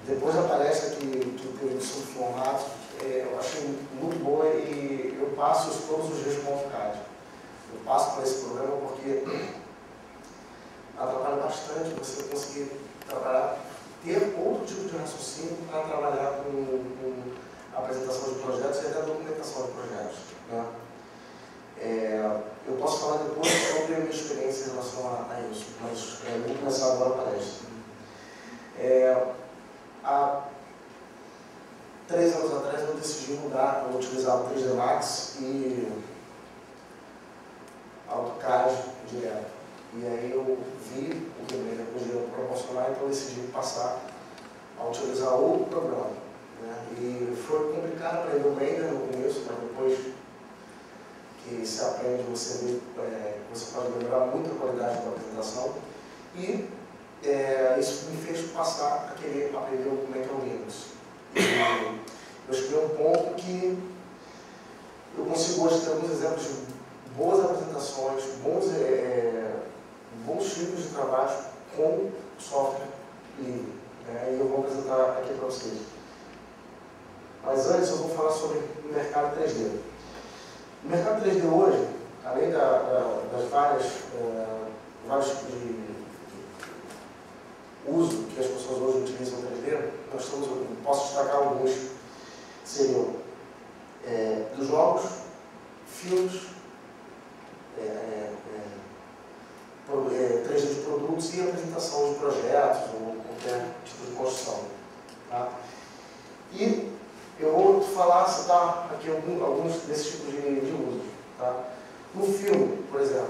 Depois da palestra que teve sobre formato, eu achei muito boa e eu passo isso todos os dias com o AutoCAD. Eu passo para esse programa porque atrapalha bastante você conseguir trabalhar, ter outro tipo de raciocínio para trabalhar com apresentação de projetos e até documentação de projetos, né? Eu posso falar depois sobre a minha experiência em relação a isso, mas vou começar agora a palestra. Há 3 anos atrás eu decidi mudar, eu utilizava o 3D Max e AutoCAD direto. E aí eu vi o que o Blender podia proporcionar, então eu decidi passar a utilizar outro programa, né? E foi complicado aprender o Blender no começo, mas depois que se aprende, você vê que você pode melhorar muito a qualidade da apresentação. E isso me fez passar a querer aprender como é que é o Linux. E eu cheguei a um ponto que eu consigo hoje ter alguns exemplos de boas apresentações, bons tipos de trabalho com software livre, né? E eu vou apresentar aqui para vocês. Mas antes eu vou falar sobre o mercado 3D. O mercado 3D hoje, além das vários tipos de uso que as pessoas hoje utilizam o 3D, posso destacar alguns. Seriam dos jogos, filmes, 3D de produtos e apresentação de projetos ou qualquer tipo de construção. Tá? E eu vou citar aqui alguns desses tipos de uso. Tá? No filme, por exemplo,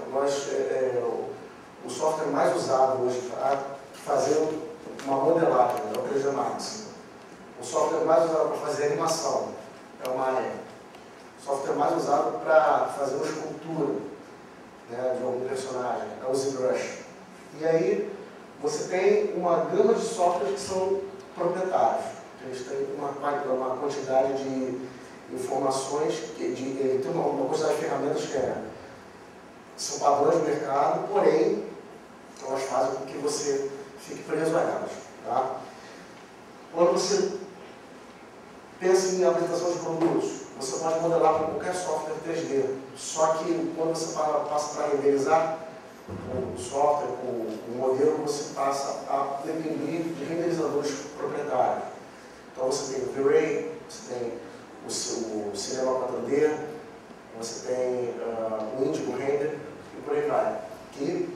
o software mais usado hoje para fazer uma modelagem é o 3D Max. O software mais usado para fazer animação é o Maya. O software mais usado para fazer uma escultura, né, de algum personagem é o ZBrush. E aí você tem uma gama de softwares que são proprietários. Eles têm uma quantidade de informações, tem uma quantidade de ferramentas que são padrões de mercado, porém elas fazem com que você fique preso a elas. Tá? Quando você pensa em apresentação de produtos, você pode modelar com qualquer software 3D, só que quando você passa para renderizar o software, o modelo, você passa a depender de renderizadores proprietários. Então você tem o V-Ray, você tem o Cinema 4D, você tem o Indigo Render e por aí vai. Que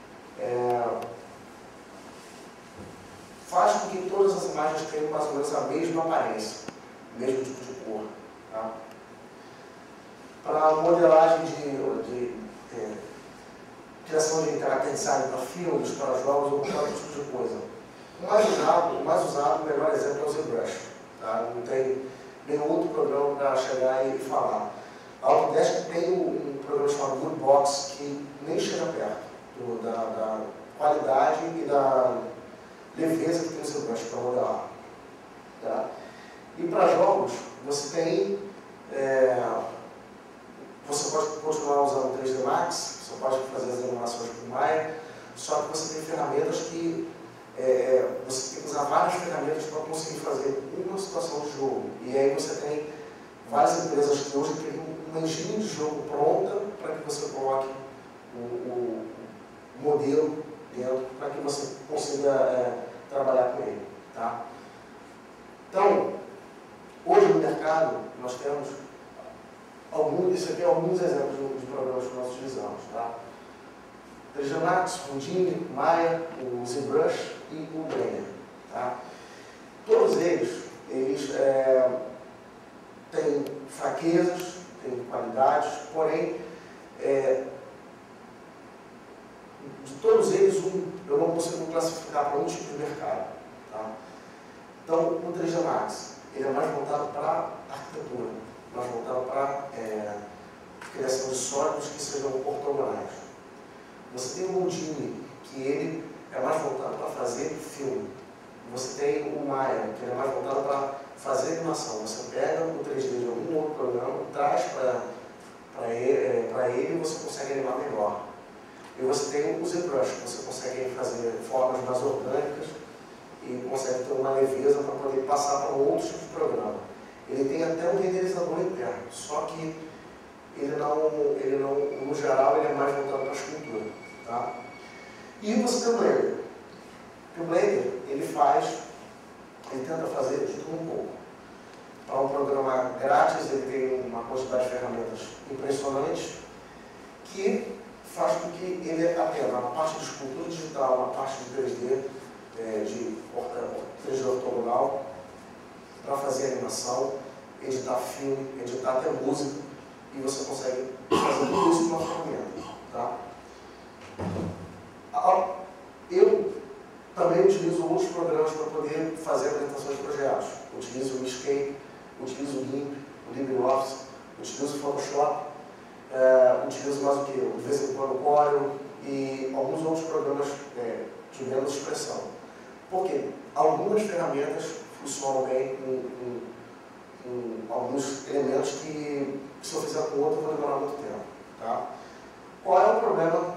faz com que todas as imagens tenham mais ou menos a mesma aparência, o mesmo tipo de cor. Tá? Para modelagem de criação de caráter design para filmes, para jogos ou qualquer outro tipo de coisa. O mais usado, o melhor exemplo é o ZBrush. Tá? Não tem nenhum outro programa para chegar e falar. A Autodesk tem um programa chamado Woodbox que nem chega perto da qualidade e da leveza que tem o ZBrush para modelar. Tá? E para jogos, você tem você pode continuar usando o 3D Max, você pode fazer as animações com Maya, só que você tem ferramentas que você tem que usar várias ferramentas para conseguir fazer uma situação de jogo. E aí você tem várias empresas que hoje têm uma engine de jogo pronta para que você coloque o modelo dentro, para que você consiga trabalhar com ele. Tá? Então, hoje no mercado, nós temos isso aqui é alguns exemplos de programas que nós utilizamos. Tá? 3D Max, Houdini, Maya, o ZBrush e o Blender. Tá? Todos eles têm fraquezas, têm qualidades, porém, de todos eles, eu não consigo classificar para um tipo de mercado. Tá? Então, o 3D Max, ele é mais voltado para arquitetura, mais voltado para criação de sólidos que sejam ortogonais. Você tem o Houdini, que ele é mais voltado para fazer filme. Você tem o Maya, que ele é mais voltado para fazer animação. Você pega o 3D de algum outro programa, traz para ele e você consegue animar melhor. E você tem o ZBrush, que você consegue fazer formas mais orgânicas e consegue ter uma leveza para poder passar para outros tipos de programa. Ele tem até um renderizador interno, só que ele não, no geral, ele é mais voltado para a escultura. Tá? E você tem o Blender. O Blender, ele tenta fazer de tudo um pouco. É um programa grátis, ele tem uma quantidade de ferramentas impressionantes que faz com que ele atenda na parte de escultura digital, na parte de 3D, de 3D ortogonal, para fazer animação, editar filme, editar até música, e você consegue fazer tudo isso com uma ferramenta. Tá? Eu também utilizo outros programas para poder fazer apresentações de projetos. Utilizo o Inkscape, utilizo o GIMP, o LibreOffice, utilizo o Photoshop, utilizo mais o que? De vez em quando o Corel e alguns outros programas de menos expressão. Porque algumas ferramentas funcionam bem com alguns elementos que, se eu fizer com outro, eu vou demorar muito tempo. Tá? Qual é o problema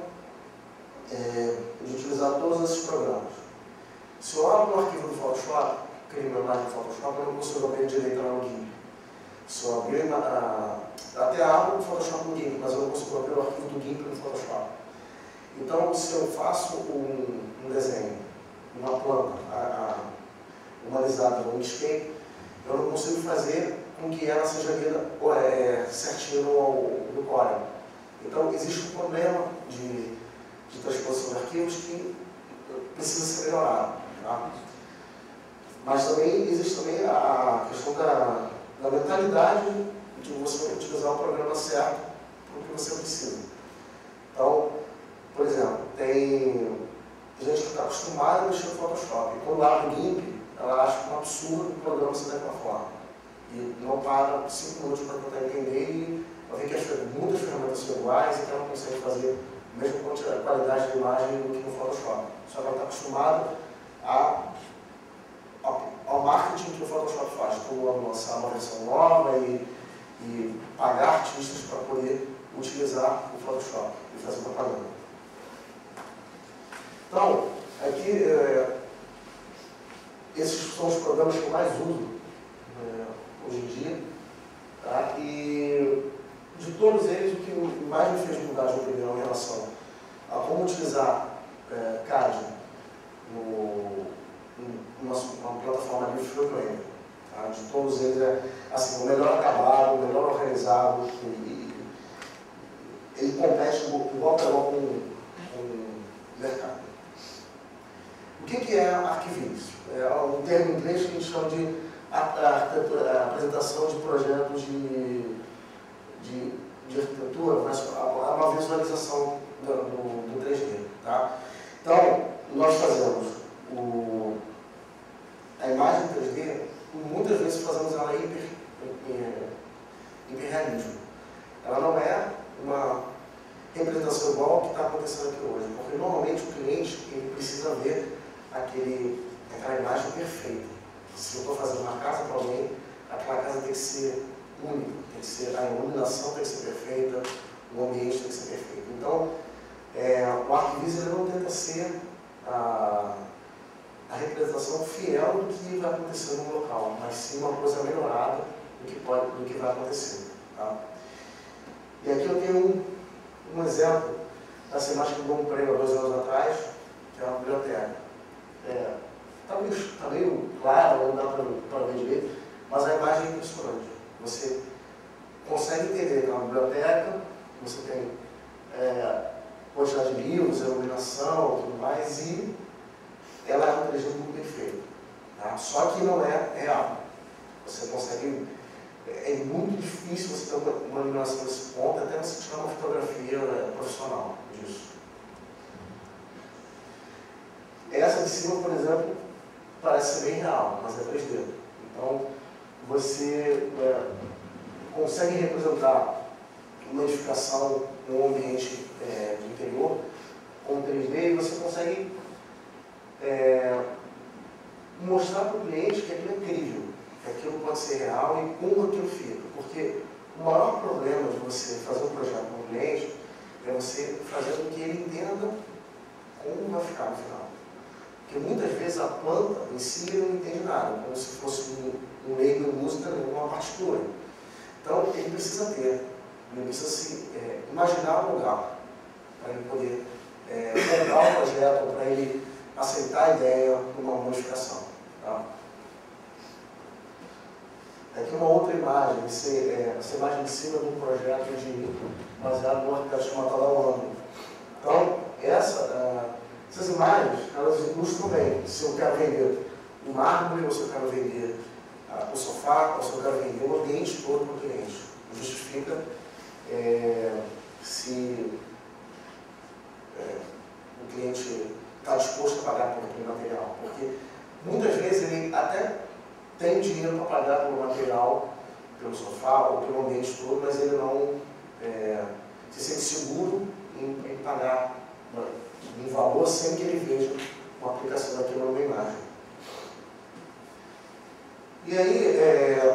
de utilizar todos esses programas? Se eu abro um arquivo do Photoshop, crio uma imagem do Photoshop, eu não consigo abrir direito lá no GIMP. Se eu abrir, até abro o Photoshop no GIMP, mas eu não consigo abrir o arquivo do GIMP no Photoshop. Então, se eu faço um desenho, uma planta humanizada no Inkscape, eu não consigo fazer com que ela seja lida certinho no Corel. Então, existe um problema de transposição de arquivos que precisa ser melhorado. Tá? Mas também existe também a questão da mentalidade de você utilizar o programa certo para o que você precisa. Então, por exemplo, tem gente que está acostumada a mexer no Photoshop. E quando abre o GIMP, ela acha um absurdo o programa ser daquela forma. E não para 5 minutos para tentar entender e ela vê que muitas ferramentas são iguais e que ela não consegue fazer a mesma qualidade de imagem do que no Photoshop. Só que ela está acostumada ao marketing que o Photoshop faz, por lançar uma versão nova e pagar artistas para poder utilizar o Photoshop e fazer propaganda. Então, aqui, esses são os programas que eu mais uso hoje em dia. Tá? E de todos eles, o que mais me fez mudar de opinião em relação a como utilizar CAD numa plataforma livre foi o Blender. Tá? De todos eles, assim, o melhor acabado, o melhor organizado, ele compete igual para igual com o mercado. O que é arquivício? É um termo em inglês que a gente chama de apresentação de projetos de arquitetura, mas é uma visualização do 3D. Tá? Então, nós fazemos a imagem 3D, muitas vezes fazemos ela hiperrealismo. Ela não é uma representação igual ao que está acontecendo aqui hoje, porque normalmente o cliente ele precisa ver aquela imagem perfeita. Se eu estou fazendo uma casa para alguém, aquela casa tem que ser única, a iluminação tem que ser perfeita, o ambiente tem que ser perfeito. Então, o arquivício não tenta ser a representação fiel do que vai acontecer no local, mas sim uma coisa melhorada do que vai acontecer. Tá? E aqui eu tenho um exemplo dessa imagem que eu dou um prêmio há 2 anos atrás, que é uma biblioteca. Está meio claro, não dá para ver direito, mas a imagem é impressionante. Você consegue entender que é uma biblioteca, você tem quantidade de livros, iluminação e tudo mais, e ela é um 3D muito perfeito. Tá? Só que não é real. Você consegue. É muito difícil você ter uma iluminação desse ponto, até você tirar uma fotografia profissional disso. Essa de cima, por exemplo, parece ser bem real, mas é 3D. Então, você consegue representar uma edificação, um ambiente de interior com 3D e você consegue mostrar para o cliente que aquilo é incrível, que aquilo pode ser real e como aquilo fica. Porque o maior problema de você fazer um projeto com o cliente é você fazer com que ele entenda como vai ficar no final. Porque muitas vezes a planta em si ele não entende nada, como se fosse um leigo em música, uma partitura. Então ele precisa se imaginar um lugar para ele poder comprar o projeto, para ele aceitar a ideia de uma modificação. Tá? Aqui uma outra imagem, essa imagem de cima de um projeto baseado no arquiteto chamado Tadao. Então, essas imagens, elas ilustram bem se eu quero vender o mármore, ou se eu quero vender o sofá, ou se eu quero vender o ambiente todo para o cliente. Justifica se o cliente está disposto a pagar por aquele material. Porque muitas vezes ele até tem dinheiro para pagar pelo material, pelo sofá ou pelo ambiente todo, mas ele não se sente seguro em pagar um valor sem que ele veja uma aplicação daquilo numa imagem. E aí,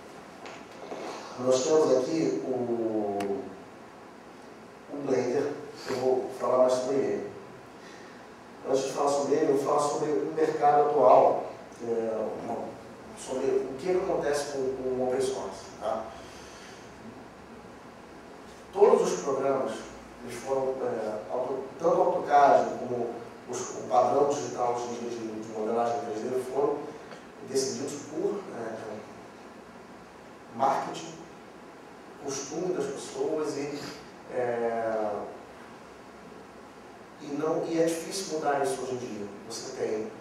nós temos aqui o Blender, eu vou falar mais sobre ele. Antes de falar sobre ele, eu vou falar sobre o mercado atual, sobre o que acontece com o open source. Tá? Todos os programas, eles foram, tanto o AutoCAD como o padrão digital de modelagem 3D, foram decididos por marketing, costume das pessoas e é difícil mudar isso hoje em dia. Você tem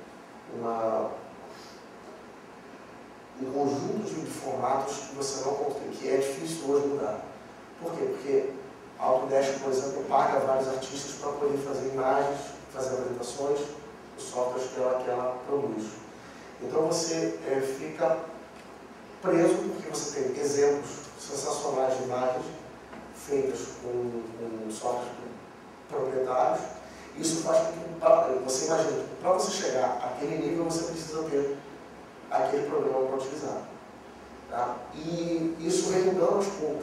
um conjunto de formatos que você não consegue, que é difícil hoje mudar. Por quê? Porque a Autodesk, por exemplo, paga vários artistas para poder fazer imagens, fazer apresentações, os softwares que ela produz. Então você fica preso porque você tem exemplos sensacionais de imagens feitas com softwares proprietários. Isso faz com que você imagine, para você chegar àquele nível, você precisa ter aquele programa para utilizar. Tá? E isso vem mudando aos poucos.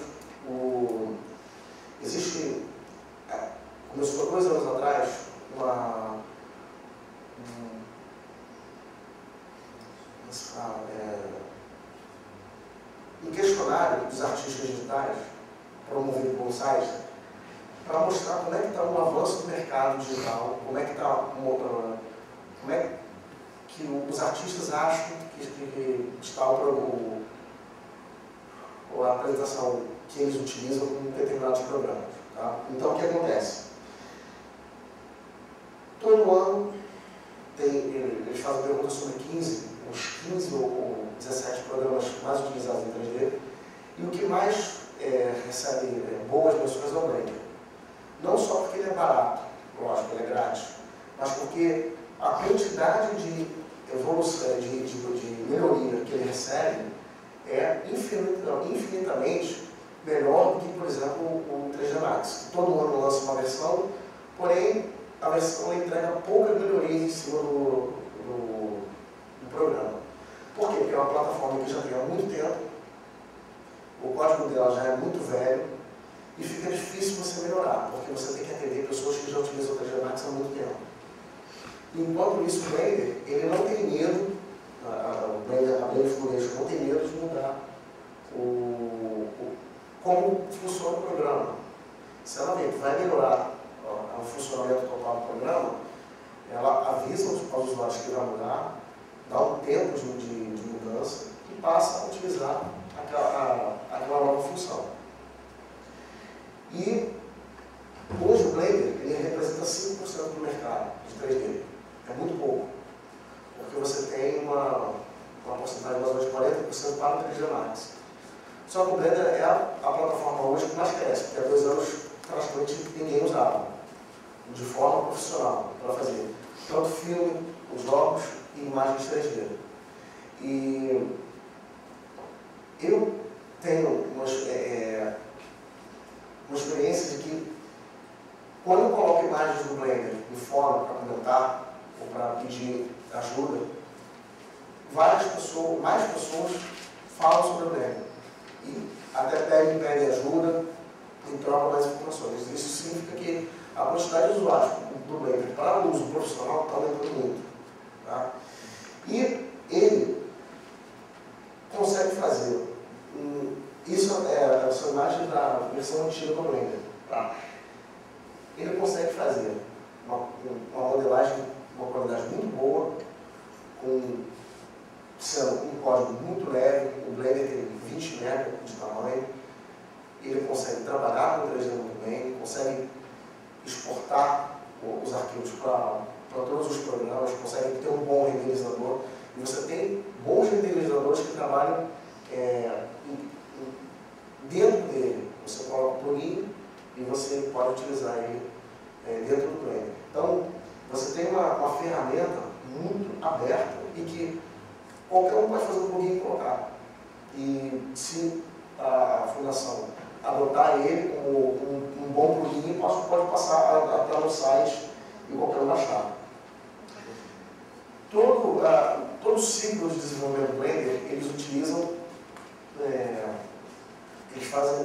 Existe, começou 2 anos atrás, um questionário dos artistas digitais, promovido pelo site, para mostrar como é que está o avanço do mercado digital, como é que os artistas acham que está a apresentação que eles utilizam em determinados programas. Tá? Então, o que acontece? Todo ano eles fazem perguntas sobre uns 15 ou 17 programas mais utilizados em 3D, e o que mais recebe boas menções é o Blender. Não só porque ele é barato, lógico, ele é grátis, mas porque a quantidade de evolução, de melhoria que ele recebe é infinitamente melhor do que, por exemplo, o 3D Max. Todo ano lança uma versão, porém a versão entrega poucas melhorias em cima do programa. Por quê? Porque é uma plataforma que já tem há muito tempo, o código dela já é muito velho e fica difícil você melhorar, porque você tem que atender pessoas que já utilizam o 3D Max há muito tempo. Enquanto isso, o Blender, ele não tem medo, a Blender Foundation não tem medo de mudar como funciona o programa. Se ela vê que vai melhorar o funcionamento total do programa, ela avisa aos usuários que vai mudar, dá um tempo de mudança e passa a utilizar aquela nova função. E hoje o Blender ele representa 5% do mercado de 3D. É muito pouco, porque você tem uma porcentagem mais ou menos de 40% para o 3D Max. Só que o Blender é a plataforma hoje que mais cresce, porque há 2 anos praticamente ninguém usava, de forma profissional, para fazer tanto filme, os jogos e imagens 3D. E eu tenho uma experiência de que, quando eu coloco imagens do Blender em fórum para comentar ou para pedir ajuda, mais pessoas falam sobre o Blender e até pedem ajuda em troca mais informações. Isso significa que a quantidade de usuários do Blender para o uso profissional está aumentando muito. Tá? E ele consegue fazer, são imagens da versão antiga do Blender. Tá? Ele consegue fazer uma modelagem, uma qualidade muito boa, sendo um código muito leve. O Blender tem 20 MB de tamanho. Ele consegue trabalhar com 3D muito bem, consegue exportar os arquivos para todos os programas, consegue ter um bom renderizador. E você tem bons renderizadores que trabalham dentro dele. Você coloca o plugin e você pode utilizar ele dentro do Blender. Então, você tem uma ferramenta muito aberta e que qualquer um pode fazer um plugin e colocar. E se a fundação adotar ele como um bom plugin, pode passar até no site e qualquer um baixar. Todo o ciclo de desenvolvimento do Blender, eles utilizam, eles fazem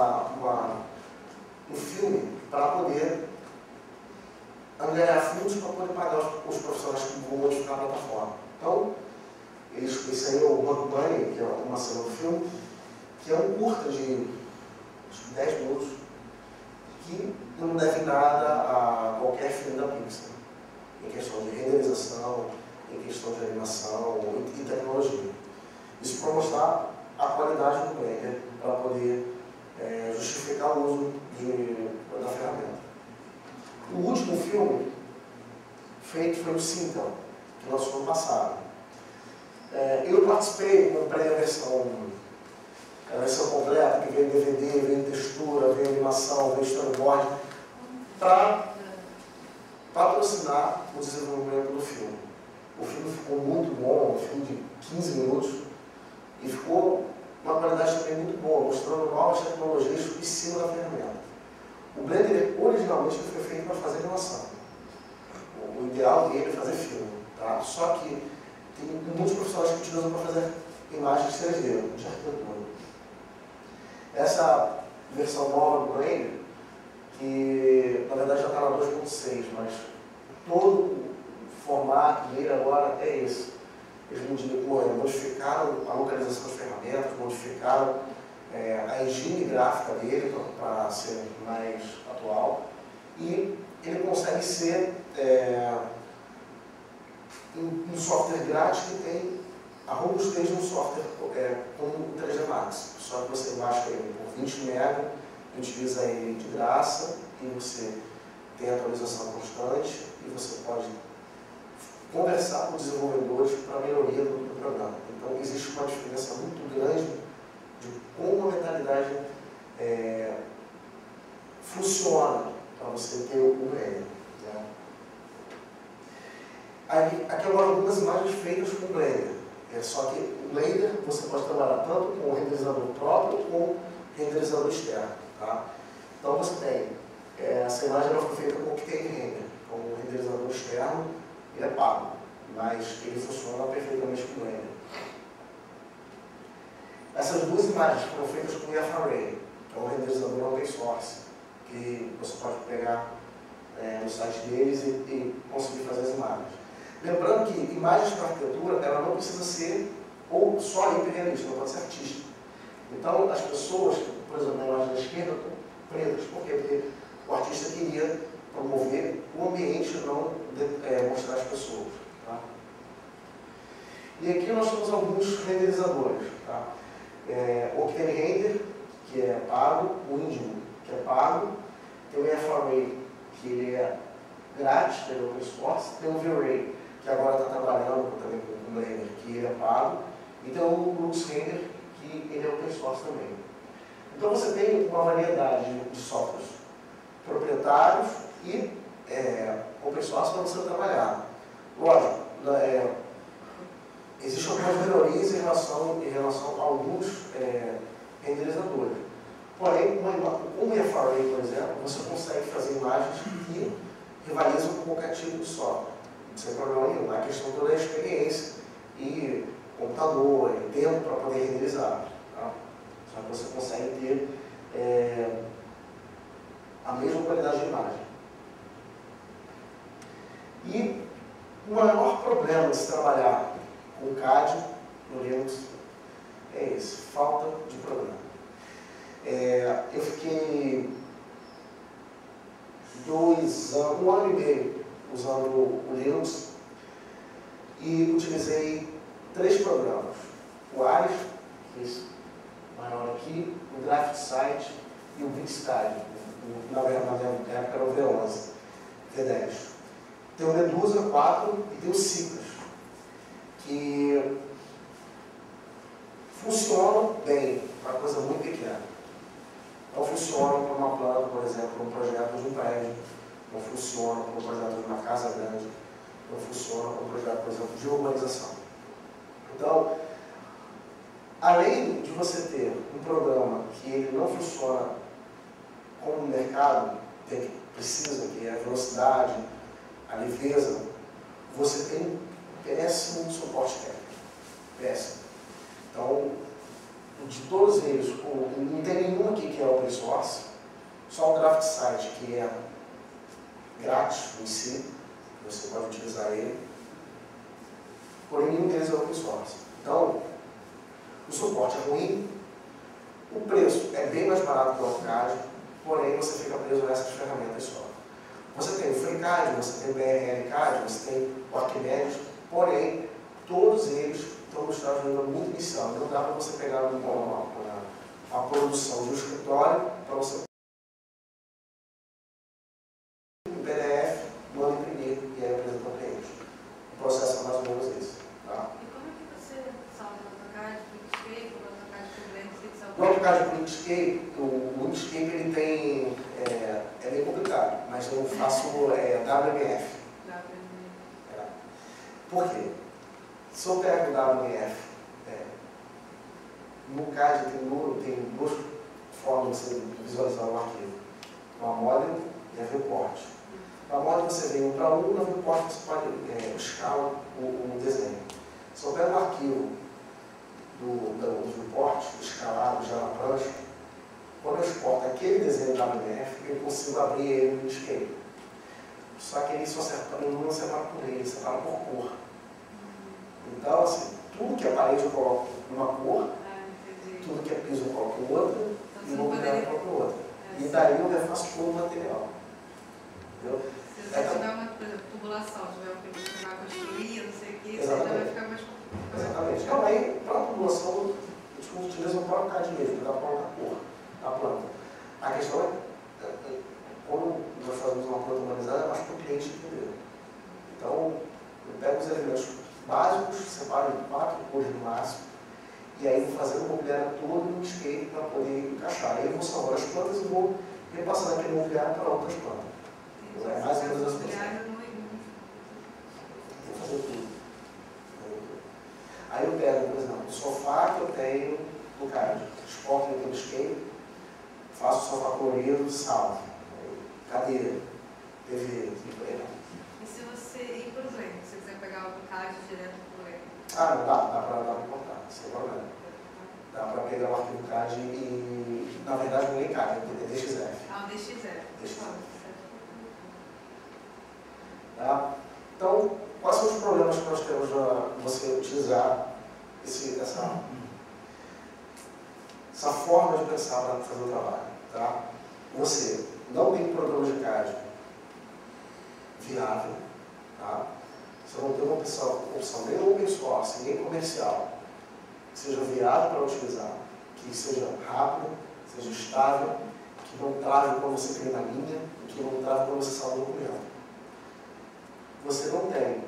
um filme para poder angariar fundos para poder pagar os profissionais que vão modificar a plataforma. Então, esse aí é o Road Bunny, que é uma cena do filme, que é um curta de 10 minutos, que não deve nada a qualquer filme da Pixar, em questão de renderização, em questão de animação e tecnologia. Isso para mostrar a qualidade do Blender, para poder justificar o uso da ferramenta. O último filme feito foi o Sintel, que lançou no passado. Eu participei, comprei a versão completa, que veio DVD, veio textura, veio animação, veio storyboard, para patrocinar o desenvolvimento do filme. O filme ficou muito bom, um filme de 15 minutos, e ficou uma qualidade também muito boa, mostrando novas tecnologias em cima da ferramenta. O Blender originalmente foi feito para fazer animação. O ideal dele é fazer filme, tá? Só que tem muitos profissionais que utilizam para fazer imagens 3D, de arquitetura. Essa versão nova do Blender, que na verdade já está na 2.6, mas todo o formato dele agora é esse. Eles modificaram a localização das ferramentas, modificaram a engine gráfica dele para ser mais atual, e ele consegue ser um software grátis que tem a robustez de um software como o 3D Max. Só que você baixa ele por 20 MB, utiliza ele de graça, e você tem atualização constante, e você pode conversar com os desenvolvedores para a melhoria do programa. Então, existe uma diferença muito grande de como a mentalidade funciona para você ter o Blender. Né? Aqui agora algumas imagens feitas com o Blender. Só que o Blender você pode trabalhar tanto com o renderizador próprio ou com o renderizador externo. Tá? Então você tem, essa imagem foi feita com o Octane Render, com o renderizador externo. Ele é pago, mas ele funciona perfeitamente com o Blender. Essas duas imagens foram feitas com o IFArray, que é um renderizador open source, que você pode pegar no site deles e conseguir fazer as imagens. Lembrando que imagens para arquitetura, ela não precisa ser ou só hiperrealista, ela pode ser artística. Então, as pessoas, por exemplo, na imagem da esquerda, estão pretas. Por quê? Porque o artista queria promover o ambiente, não mostrar as pessoas. Tá? E aqui nós temos alguns renderizadores. Tá? O Octane Render, que é pago, o Indigo, que é pago, tem o IFArray, que ele é grátis, que é open source, tem o V-Ray, que agora está trabalhando também com o Blender, que ele é pago, e tem o Lux Render, que ele é open source também. Então você tem uma variedade de softwares proprietários e open source para você trabalhar. Lógico, existem algumas melhorias em relação a alguns renderizadores. Porém, com o IFArray, por exemplo, você consegue fazer imagens que rivalizam com qualquer tipo de software, sem problema nenhum. A questão toda é a experiência e computador, tempo para poder renderizar. Tá? Só que você consegue ter a mesma qualidade de imagem. E O maior problema de se trabalhar com CAD no Linux é esse, falta de programa. Eu fiquei 1 ano e meio usando o Linux e utilizei 3 programas. O Ares, que é esse maior aqui, o DraftSight e o BigSky. Na época era o V11, V10. Tem o Medusa 4 e tem o Cypress, que funcionam bem para coisa muito pequena. Não funcionam para uma planta, por exemplo, para um projeto de um prédio. Não funcionam para um projeto de uma casa grande. Não funcionam para um projeto, por exemplo, de urbanização. Então, além de você ter um programa que ele não funciona como o mercado precisa, que é a velocidade, a leveza, você tem um péssimo suporte técnico. Péssimo. Então, de todos eles, não tem nenhum aqui que é open source, só o DraftSight, que é grátis em si, você pode utilizar ele, porém nenhum deles é open source. Então, o suporte é ruim, o preço é bem mais barato que o AutoCAD, porém você fica preso nessas ferramentas só. Você tem o FreeCAD, você tem o BRLCAD, você tem o Arquimedes, porém todos eles estão no estágio ainda muito inicial. Não dá para você pegar uma produção de um escritório para você em PDF, manda imprimir e aí apresenta para o cliente. O processo é mais ou menos esse. Tá? E como é que você salva o AutoCAD, o Inkscape, o AutoCAD com Blender? O AutoCAD com o Inkscape, o Inkscape ele tem, é bem complicado, mas eu faço WMF. Por quê? Se eu pego o WMF, no CAD tem 2 formas de você visualizar o arquivo. Uma model e a viewport. Na model você vem 1 para 1, na viewport você pode escalar o desenho. Se eu pego um arquivo do viewport, escalado já na prancha, quando eu exporto aquele desenho WMF, eu consigo abrir ele no Inkscape. Só que ele não separa por ele, separa por cor. Então, assim, tudo que é parede eu coloco numa cor, tudo que é piso eu coloco em outra, e no mobiliário eu coloco em outra. E daí eu refaço todo o material. Entendeu? Se você tiver uma, por exemplo, tubulação, tiver uma coisa que vai construir, não sei o que, você já vai ficar mais complicado. Exatamente. Então, aí, para a tubulação, a gente utiliza o próprio CAD mesmo, para colocar a cor da planta. A questão é, quando nós fazemos uma planta humanizada, é mais para o cliente entender. Então, eu pego os elementos básicos, separo em 4 cores no máximo, e aí vou fazer o mobiliário todo no Inkscape para poder encaixar. Aí eu vou salvar as plantas e vou repassar aquele mobiliário para outras plantas. Então, é mais ou menos assim. Vou fazer tudo. Aí eu pego, por exemplo, o sofá que eu tenho no CAD, exporto ele pelo Inkscape, faço o sofá colorido, salvo. Cadeira, TV, E se você ir por Blender, se você quiser pegar o AutoCAD direto por Blender? Ah, não dá para importar, sem problema. Dá para pegar o arquivo CAD e, na verdade, não é CAD, é DXF. Ah, o DXF. Tá? Então, quais são os problemas que nós temos de você utilizar essa forma de pensar para fazer o trabalho? Tá? Você não tem programa de CAD viável, tá? Você não tem uma opção nem open source, nem comercial, que seja viável para utilizar, que seja rápido, seja estável, que não trave quando você cria na linha, que não trave quando você salva o documento. Você não tem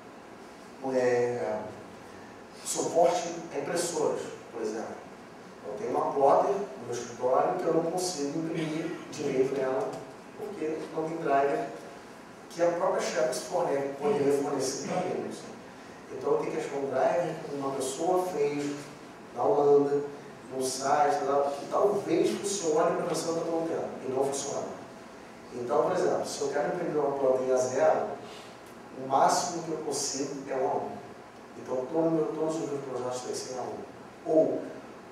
suporte a impressoras, por exemplo. Eu tenho uma plotter no meu escritório que eu não consigo imprimir direito nela, porque não tem driver que a própria Shepherd poderia fornecer para mim. Então eu tenho que achar um driver que uma pessoa fez na Holanda, num site, que talvez funcione para a pessoa que eu estou tendo, e não funciona. Então, por exemplo, se eu quero imprimir uma planta em A0, o máximo que eu consigo é 1 a 1. Então todos os meus projetos têm que ser 1 a 1. Ou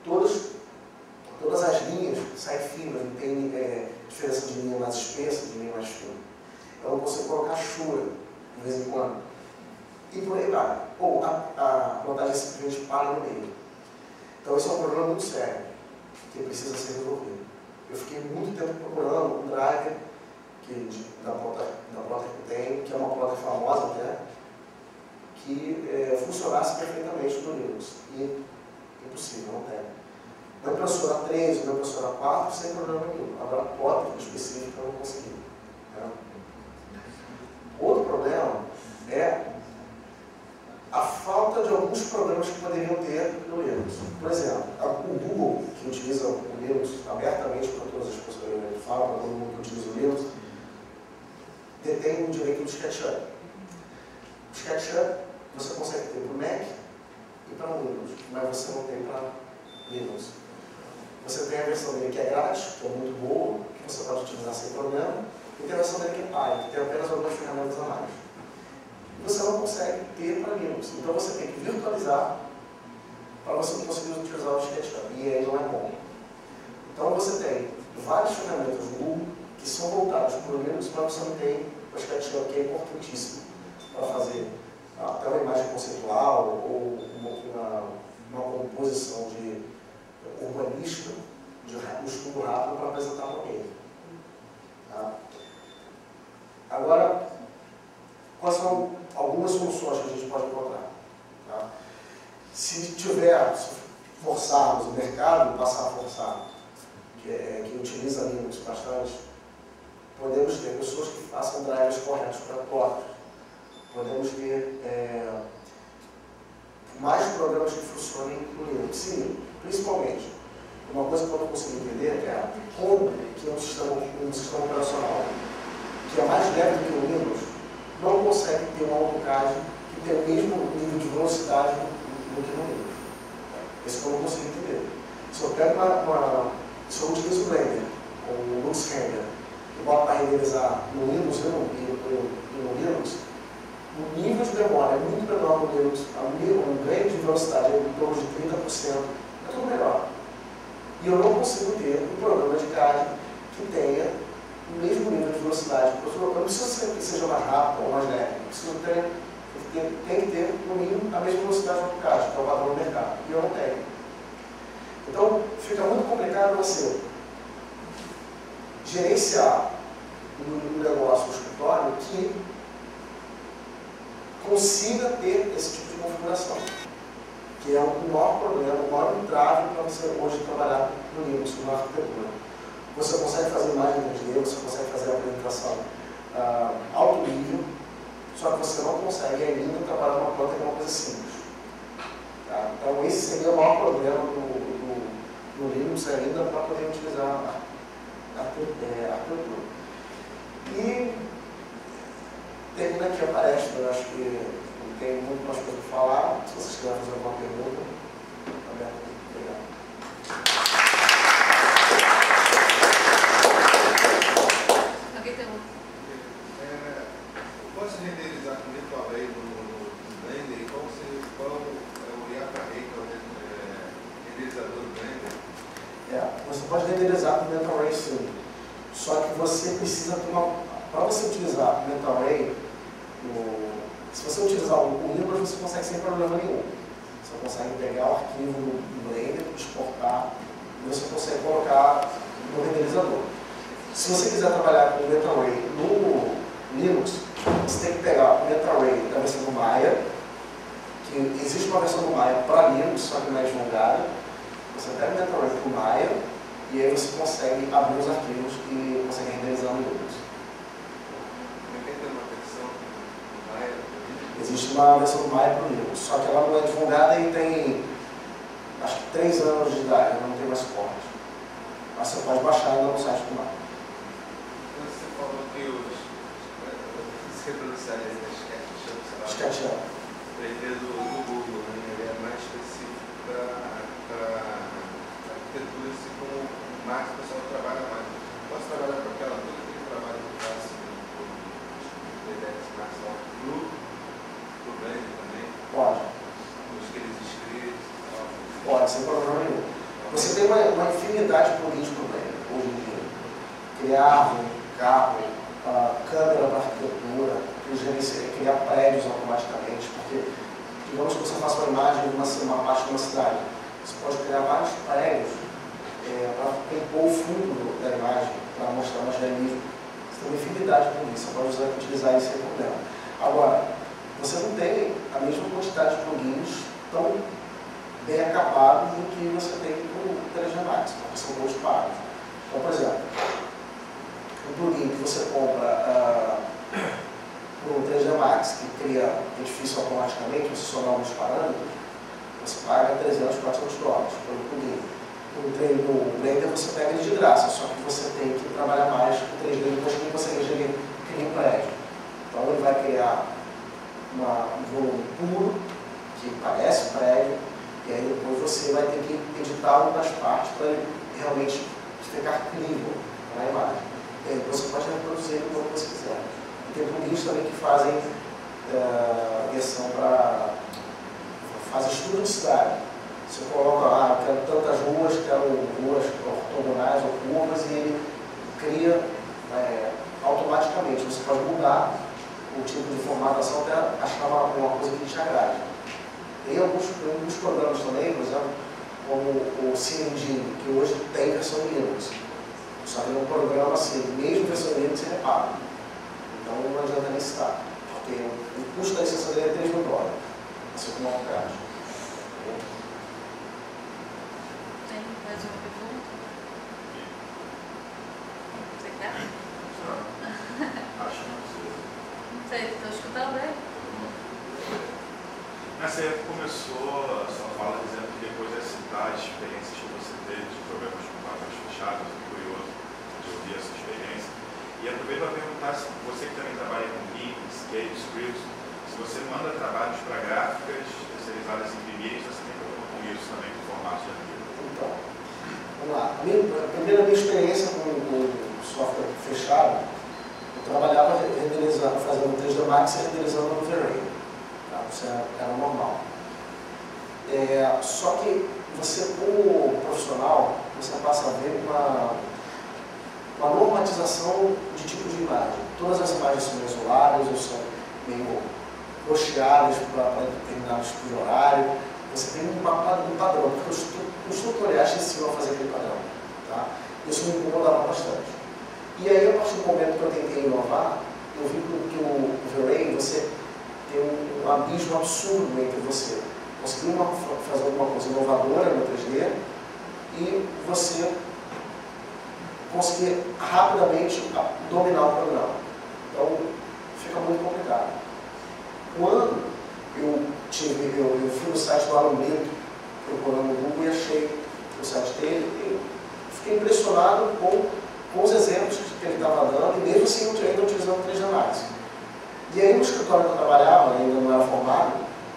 todas as linhas saem finas, não tem diferença de linha mais espessa, de linha mais fina. Eu não consigo colocar chura de vez em quando. e por aí vai. Ou a plotagem simplesmente para no meio. Então esse é um problema muito sério, que precisa ser resolvido. Eu fiquei muito tempo procurando um driver da plotter que eu tenho, que é uma plotter famosa até, que funcionasse perfeitamente no Linux. E impossível, não tem. Na impressora 3, na impressora 4, sem problema nenhum. Agora, plotter específica eu não consegui. Né? Outro problema é a falta de alguns programas que poderiam ter no Linux. Por exemplo, o Google, que utiliza o Linux abertamente para todas as pessoas que falam, para todo mundo que utiliza o Linux, detém o direito do SketchUp. O SketchUp você consegue ter para o Mac e para o Windows, mas você não tem para Linux. Você tem a versão dele que é grátis, que é muito boa, que você pode utilizar sem problema, e tem a versão dele que é paga, que tem apenas algumas ferramentas a mais. E você não consegue ter para Linux. Então você tem que virtualizar para você conseguir utilizar o SketchUp. E aí não é bom. Então você tem várias ferramentas do Google que são voltadas para o Linux, mas você não tem o SketchUp, que é importantíssimo para fazer até uma imagem conceitual ou uma composição de urbanística, de um estudo rápido para apresentar para alguém. Tá? Agora, quais são algumas soluções que a gente pode encontrar? Tá? Se forçarmos o mercado, passar a forçar, que utiliza Linux bastante, podemos ter pessoas que façam drivers corretos para plotters. Podemos ter mais programas que funcionem no Linux. Sim, principalmente. Uma coisa que eu não consigo entender é como que um sistema operacional que é mais leve do que o Windows não consegue ter uma AutoCAD que tenha o mesmo nível de velocidade do que no Windows. Isso que eu não consigo entender. Se eu pego se eu utilizo o Blender, ou o Lux Render, e boto para renderizar no Windows e no Linux, o nível de memória é muito menor no Linux, o ganho de velocidade é em torno de 30%, é tudo melhor. E eu não consigo ter um programa de CAD que tenha o mesmo nível de velocidade. Eu não preciso ser que seja mais rápido ou mais leve, eu preciso tem que ter, no mínimo, a mesma velocidade do CAD, que é o padrão do mercado, e eu não tenho. Então, fica muito complicado você gerenciar um negócio, um escritório, que consiga ter esse tipo de configuração, que é o maior problema, o maior entrave para você hoje trabalhar no Linux, na arquitetura. Você consegue fazer imagem 3D, você consegue fazer a apresentação alto nível, só que você não consegue ainda trabalhar numa planta que é uma coisa simples. Tá? Então esse seria o maior problema no Linux ainda para poder utilizar a arquitetura. E termina aqui a palestra, eu acho que não tem muito mais coisa para falar. Se vocês quiserem fazer alguma pergunta, aberto. Obrigado. Alguém tem um? Posso renderizar com Mental Ray no Blender? Qual é o IAParray, que é o renderizador do Blender? Você pode renderizar com Mental Ray sim. Só que você precisa ter para você utilizar o Mental Ray, se você utilizar o Windows, você consegue sem problema nenhum. Você consegue pegar o arquivo do Blender, exportar, e você consegue colocar no renderizador. Se você quiser trabalhar com o Mental Ray no Linux, você tem que pegar o Mental Ray da versão do Maya, que existe uma versão do Maya para Linux, só que não é divulgada. Você pega o Mental Ray para o Maya, e aí você consegue abrir os arquivos e consegue renderizar no Linux. Existe uma versão do Maya para o Linux, só que ela não é divulgada e tem, acho que 3 anos de idade, não tem mais suporte. Mas você pode baixar ainda no site do Maya. Você falou que os reproduções da SketchUp, o 3D do Google, né, ele é mais específico para arquitetura, assim como o Max, o pessoal trabalha mais. Posso trabalhar com aquela coisa que ele trabalha no caso do DDS Max lá pro Blender também? Pode. Os que eles escrevem e tal. Pode, sem problema nenhum. Você tem uma infinidade de plugins para o Blender hoje em dia. Criar árvore, carro, câmera para arquitetura, criar prédios automaticamente, porque, digamos que você faça uma imagem de uma parte de uma cidade, você pode criar vários prédios para compor o fundo da imagem, para mostrar mais realismo. Você tem uma infinidade com isso, você pode utilizar isso sem problema. Agora, você não tem a mesma quantidade de plugins tão bem acabados do que você tem com o 3D Max, porque são todos pagos. Então, por exemplo, um plugin que você compra no 3D Max, que cria edifício automaticamente, você só dá alguns parâmetros, você paga 300, 400 dólares pelo plugin. No Blender você pega ele de graça, só que você tem que trabalhar mais com 3D depois que você cria um prédio. Então ele vai criar um volume puro, que parece prédio, e aí depois você vai ter que editar algumas partes para ele realmente ficar crível na imagem. E aí você pode reproduzir ele como você quiser. E tem plugins também que fazem versão para fazer estudo de cidade. Você coloca, quero tantas ruas, quero ruas ortogonais ou curvas, e ele cria automaticamente. Você pode mudar o tipo de formatação até achar uma coisa que te agrade. Tem alguns programas também, por exemplo, como o CNG, que hoje tem versão Linux. Só que é um programa assim, mesmo versão Linux ele é pago. Então não adianta nem citar, porque o custo da licença dele é $3 mil, assim como o caso. Tem mais uma pergunta? Você quer? Acho que não sei. Não sei, estou escutando bem? Você começou a sua fala dizendo que depois de citar as experiências que você teve de programas com papéis fechados, eu fico curioso de ouvir essa experiência. E aproveito para perguntar se você que também trabalha com GIMP, Sketch, Scripts, se você manda trabalhos para gráficas especializadas em imprimir, você tem problema com isso também, com formato de arquivo. Então, vamos lá. A minha experiência com o software fechado, eu trabalhava renderizando, fazendo 3D Max e renderizando no V-Ray. Tá? Isso era normal. Só que você, como profissional, você passa a ver uma normatização de tipo de imagem. Todas as imagens são isoladas ou são meio rocheadas para determinados tipos de horário. Você tem um padrão, porque os tutoriais te ensinam a fazer aquele padrão. Tá? Isso me incomodava bastante. E aí, a partir do momento que eu tentei inovar, eu vi que o V-Ray, você tem um abismo absurdo entre você conseguir fazer alguma coisa inovadora no 3D e você conseguir rapidamente dominar o programa. Então, fica muito complicado. Quando eu fui no site do Alan Brito, procurando no Google, e achei o site dele, e fiquei impressionado com os exemplos que ele estava dando, e mesmo assim eu ainda utilizando 3D Max. E aí no escritório que eu trabalhava, ainda não era formado,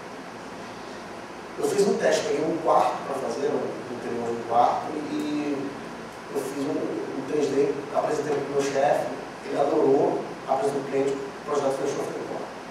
eu fiz um teste, peguei um quarto para fazer, no interior do quarto, e eu fiz um 3D, apresentei para o meu chefe, ele adorou, apresentou para o cliente, o projeto fechou, falei,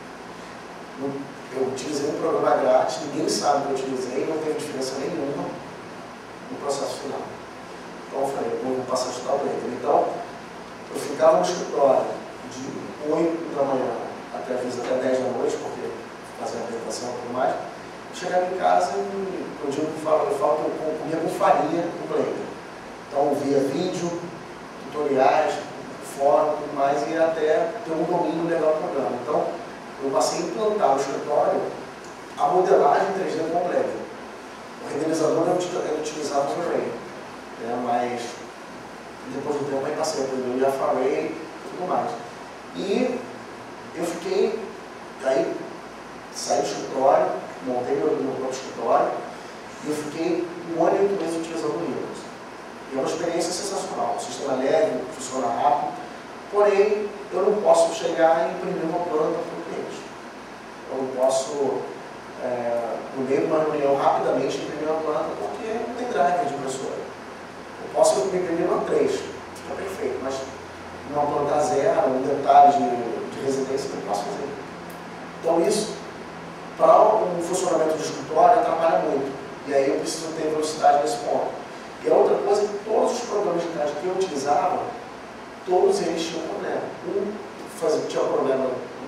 eu utilizei um programa grátis, ninguém sabe que eu utilizei, não teve diferença nenhuma no processo final. Então eu falei, eu vou passar a estudar o Blender. Então, eu ficava no escritório de 8 da manhã até 10 da noite, porque fazia a apresentação e tudo mais. Chegava em casa e eu falo que eu comia com farinha no Blender. Então eu via vídeo, tutoriais, fórum e tudo mais, e até ter um domínio legal do programa. Então, eu passei a implantar no escritório a modelagem 3D com o Blender. O renderizador era utilizado no V-Ray, mas depois do tempo aí passei a aprender o Diafarray e tudo mais. E eu fiquei, aí saí do escritório, montei meu próprio escritório, e eu fiquei 1 ano e 8 meses utilizando o Linux. E é uma experiência sensacional, o sistema leve, funciona rápido, porém eu não posso chegar e imprimir uma planta para o cliente. Eu não posso, no meio de uma reunião, rapidamente imprimir uma planta, porque não tem driver de impressora. Eu posso imprimir uma 3, fica perfeito, mas uma planta zero, um detalhe de residência, eu não posso fazer. Então isso, para o funcionamento do escritório, atrapalha muito. E aí eu preciso ter velocidade nesse ponto. E a outra coisa é que todos os programas de crédito que eu utilizava, todos eles tinham problema. Tinha problema no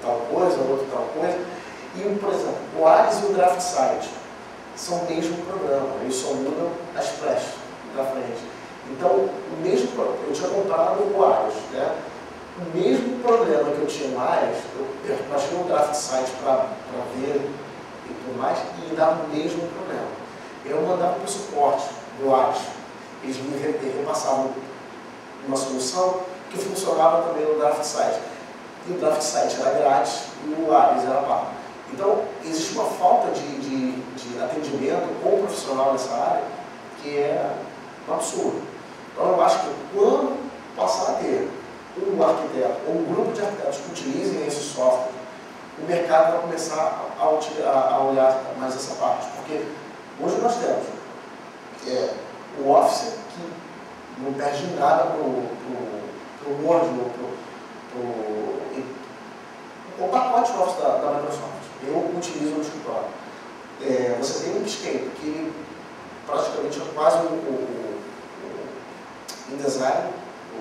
tal coisa, outro tal coisa. E, por exemplo, o Ares e o DraftSight são o mesmo programa, eles só mudam as flashes da frente. Então, o mesmo, eu tinha comprado o Ares, né? O mesmo problema que eu tinha no Ares, eu baixei o DraftSight para ver e tudo mais, e dava o mesmo problema. Eu mandava para o suporte do Ares, eles me repassavam uma solução que funcionava também no DraftSight. E o DraftSight era grátis e o Ares era pago. Então, existe uma falta de atendimento com o profissional nessa área que é um absurdo. Então, eu acho que quando passar a ter um arquiteto ou um grupo de arquitetos que utilizem esse software, o mercado vai começar a olhar mais essa parte. Porque hoje nós temos o Office, que não perde nada para o Word ou o pacote Office da Microsoft. Eu utilizo no escritório. Você tem um Inkscape, que praticamente é quase o InDesign,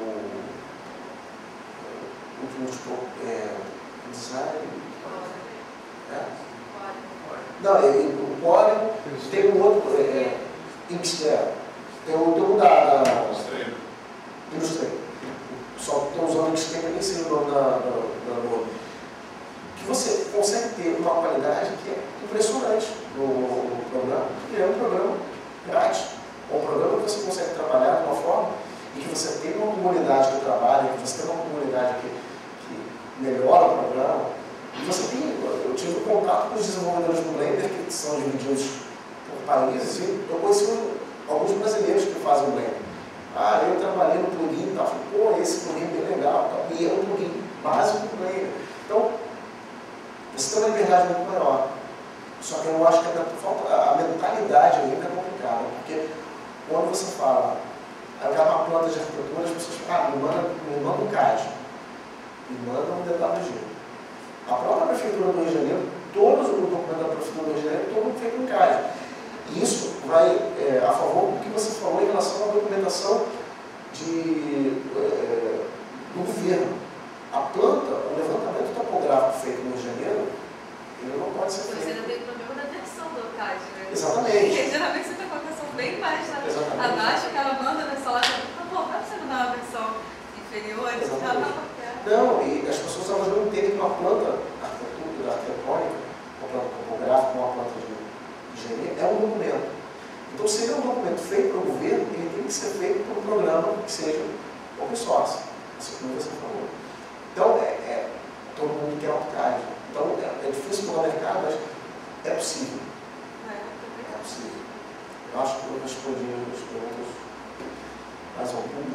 Não, o Corel, tem um outro, Inkscape, tem um da Illustrator. Só que estou usando o Inkscape, nem sei o nome da que você consegue ter uma qualidade que é impressionante no programa, porque é um programa grátis. É um programa que você consegue trabalhar de uma forma e que você tem uma comunidade que trabalha, que você tem uma comunidade que melhora o programa. E você tem, eu tive contato com os desenvolvedores do Blender, que são divididos por países, e eu conheci alguns brasileiros que fazem o Blender. Ah, eu trabalhei no plugin e tal, falei, pô, esse plugin é bem legal, tal. E é um plugin básico do Blender. Então, você tem uma liberdade muito maior. Só que eu acho que a mentalidade ainda é complicada, porque quando você fala, eu quero uma planta de arquitetura, as pessoas falam, me manda um CAD, me manda um DWG. A própria Prefeitura do Rio de Janeiro, todos os documentos da Prefeitura do Rio de Janeiro, todo feito em CAD. Isso vai a favor do que você falou em relação à documentação do governo. A planta, o levantamento topográfico feito no Rio de Janeiro, ele não pode ser feito. Você não tem o problema da versão do CAD, né? Exatamente. Porque geralmente você está com a versão bem mais abaixo, que ela manda na sala, por que você não dá uma versão inferior? Não, e as pessoas elas não entendem que uma planta arquitetônica, uma planta topográfica, uma planta de engenharia, é um documento. Então, se ele é um documento feito para o governo, ele tem que ser feito por um programa que seja open source, assim como você falou. Então, todo mundo quer AutoCAD. Então, é difícil para o mercado, mas é possível. É possível. Eu acho que eu respondi as perguntas. Mais alguma?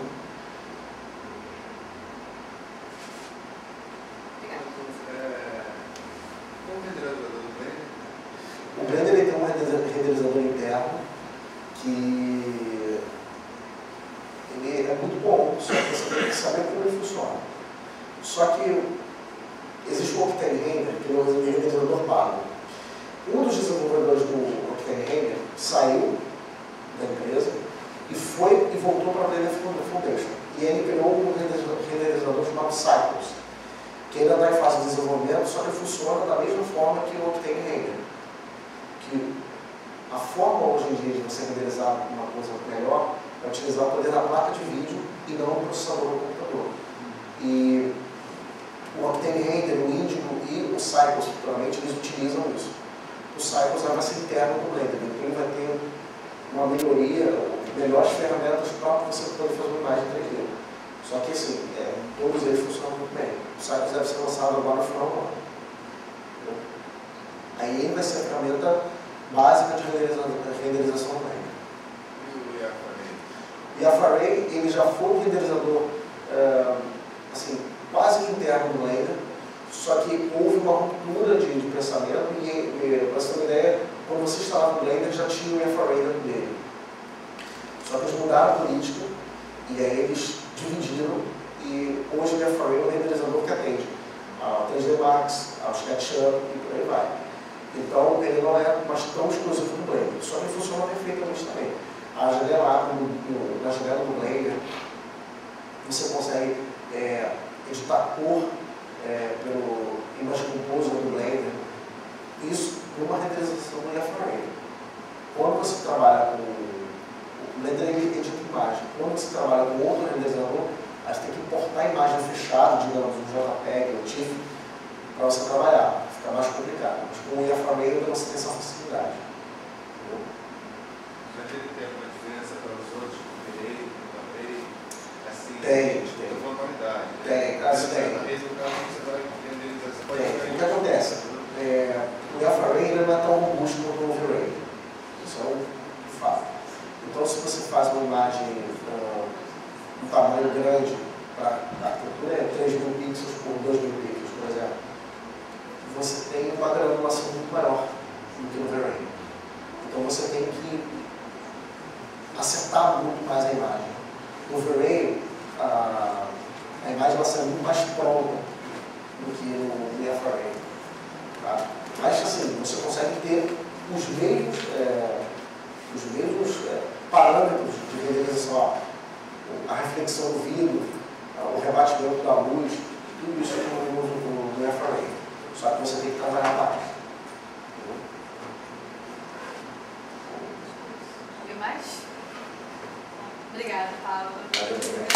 Qual o renderizador do Blender? O Blender ele tem um renderizador interno que ele é muito bom, só que você tem que saber como ele funciona. Só que existe o Octane Render, que é um renderizador pago. Um dos desenvolvedores do Octane Render saiu da empresa e voltou para a Blender Foundation. E ele criou um renderizador chamado Cycles, que ainda está em fase de desenvolvimento, só que funciona da mesma forma que o Octane Render. Que a forma hoje em dia de você renderizar uma coisa melhor é utilizar o poder da placa de vídeo e não o processador do computador. E o Octane Render, o Indigo e o Cycles, futuramente, eles utilizam isso. O Cycles vai ser interno do Blender, então ele vai ter uma melhoria, melhores ferramentas para você poder fazer uma imagem 3D. Só que assim, todos eles funcionam muito bem. O Cycles deve ser lançado agora no final do ano. Aí ele vai ser a ferramenta básica de renderização do Blender. E o Array, ele já foi um renderizador assim, quase que interno do Blender, só que houve uma ruptura de pensamento e, para você ter uma ideia, quando você instalava o Blender já tinha o Array dentro dele. Só que eles mudaram a política e aí eles dividiram e hoje o Array é um renderizador que atende ao 3D Max, ao SketchUp e por aí vai. Então ele não é mais tão exclusivo do Blender, só que funciona perfeitamente também. A janela na janela do Blender você consegue editar cor Image Composer do Blender, isso numa renderização do wireframe. Quando você trabalha com o Blender, ele edita imagem. Quando você trabalha com outro renderizador, aí você tem que importar a imagem fechada, digamos, um JPEG ou TIFF, para você trabalhar. Fica mais complicado. Mas com o wireframe você tem essa facilidade. Entendeu? Mas ele tem alguma diferença para os outros, direito, também? Assim, Tem. Qualidade. Tem, caso tem. O que acontece? O wireframe não é tão robusto quanto o overlay. Isso é um fato. Então, se você faz uma imagem um tamanho grande, a arquitetura é 3.000 pixels por 2.000 pixels, por exemplo, você tem uma granulação muito maior do que no overlay. Então, você tem que acertar muito mais a imagem. No overlay, a imagem vai ser muito mais pronta do que no wireframe. Tá? Mas assim, você consegue ter os mesmos parâmetros de renderização, a reflexão do vidro, o rebatimento da luz, tudo isso no wireframe. Só que você tem que trabalhar mais. E mais? Obrigada, Paula.